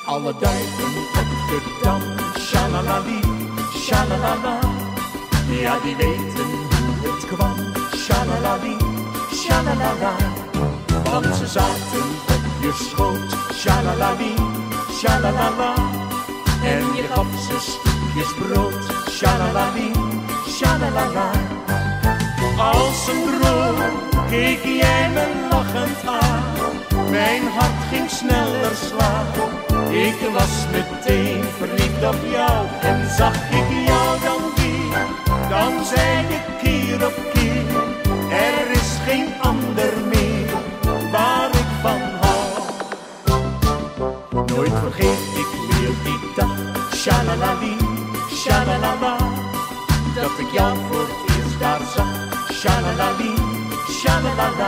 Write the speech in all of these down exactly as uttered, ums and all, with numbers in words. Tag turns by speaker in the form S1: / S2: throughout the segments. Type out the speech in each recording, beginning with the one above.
S1: Alle duiven op de dam, shalalali, shalalala. Ja, die weten hoe het kwam, shalalali, shalalala. Want ze zaten op je schoot, shalalali, shalalala. En je gaf ze stukjes brood, shalalali, shalalala. Als een droom keek jij me lachend aan. Mijn hart ging sneller slaan. Ik was meteen verliefd op jou. En zag ik jou dan weer, dan zei ik keer op keer: er is geen ander meer waar ik van hou. Nooit vergeet ik meer die dag, shalalali, shalalala. Dat ik jou voor het eerst daar zag, shalalali, shalalala.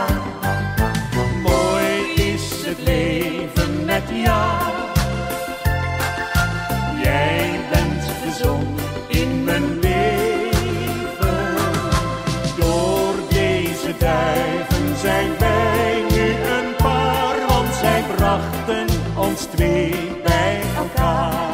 S1: Mooi is het leven met jou. Jij bent de zon in mijn leven. Door deze duiven zijn wij nu een paar, want zij brachten ons twee bij elkaar.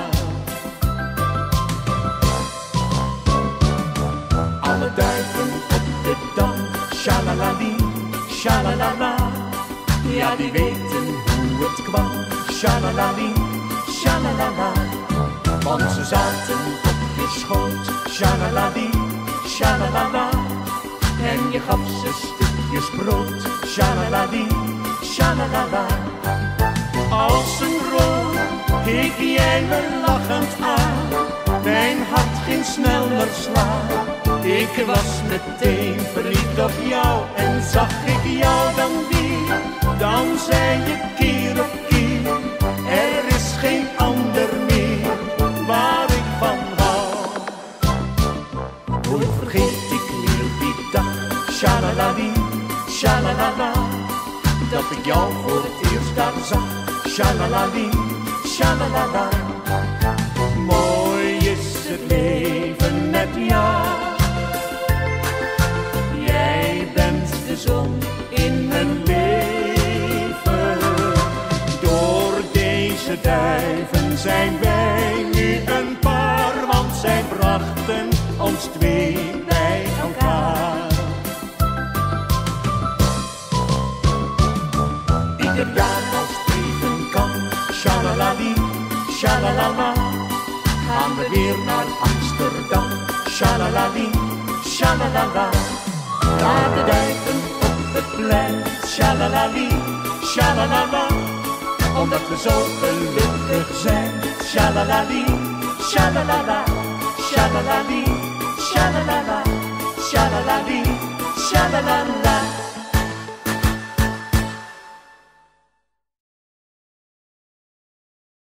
S1: Alle duiven op de dam, shalalali, shalalala. Ja, die weten hoe het kwam, shalalali, shalalala. Want ze zaten op je schoot, shalalali, shalalala. En je gaf ze stukjes brood, shalalali, shalalala. Als een droom keek jij me lachend aan. Mijn hart ging sneller slaan. Ik was meteen verliefd op jou. En zag ik jou dan weer, dan zei je keer op keer: er is geen ander meer waar ik van hou. Nooit vergeet ik meer die dag, shalalali, shalalala. Dat ik jou voor het eerst daar zag, shalalali, shalalala. Mooi is het leven met jou. Jij bent de zon in mijn leven. Door deze duiven zijn wij nu een paar, want zij brachten ons twee bij elkaar. Ieder jaar als het even kan, shalalali, shalalala. Gaan we weer naar Amsterdam, shalalali, shalalala. Daar de duiven op het plein, shalalali, shalalala. Omdat we zo gelukkig zijn, shalalali, shalalala, shalalali, shalalala, shalalali, shalalala.